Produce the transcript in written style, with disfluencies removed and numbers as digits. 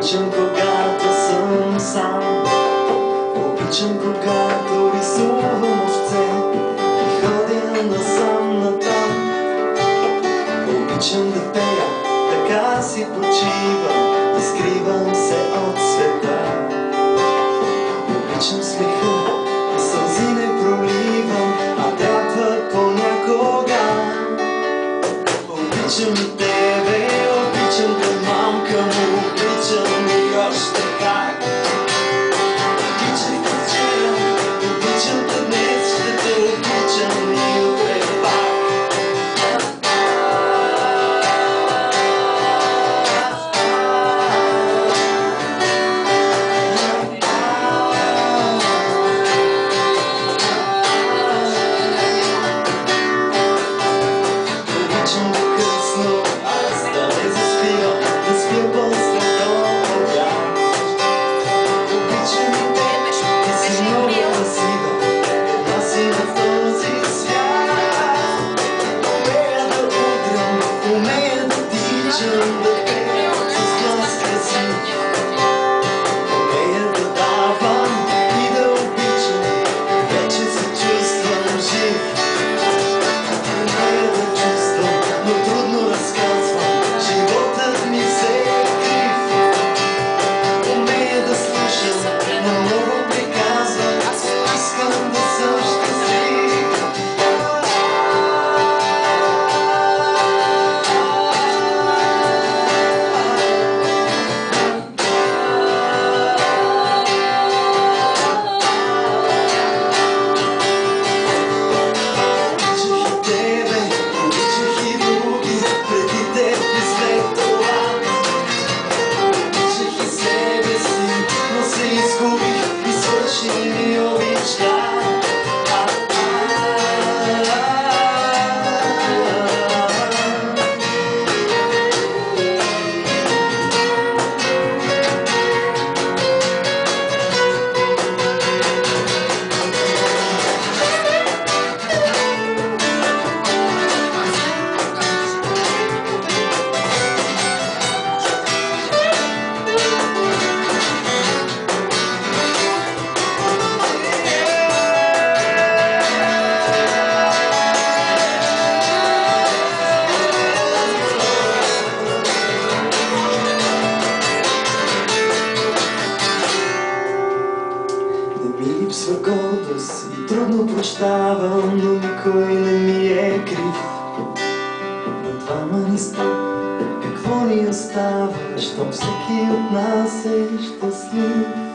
Обичам, когато съм сам. Обичам, когато рисувам овце и ходя насам натам. Обичам да пея, така си почивам и скривам се от света. Обичам смеха и сълзи не проливам, а трябва понякога. Обичам и тебе, обичам те, мамка му, обичам и още как. Обичам те вчера, обичам те днес, ще те обичам и утре пак. Обичам до късно, аз да не заспивам, да спя после до обяд. Обичам и тебе, ти си много красива, една си на този свят. Умея да удрям, умея да тичам, да пея с глас красив. Умея да давам и да обичам, вече се чувствам жив. Умея да чувствам, но трудно разказвам, животът ми се е крив. Умея да слушам, но много приказвам, искам да съм щастлив. Обичах и тебе, обичах и други, преди теб и след това. Обичах и себе си, но се изгубих и свърши ми обичта. Не ми липсва гордост и трудно прощавам, но никой не ми е крив. На двама ни става, какво ни остава, щом всеки от нас е щастлив.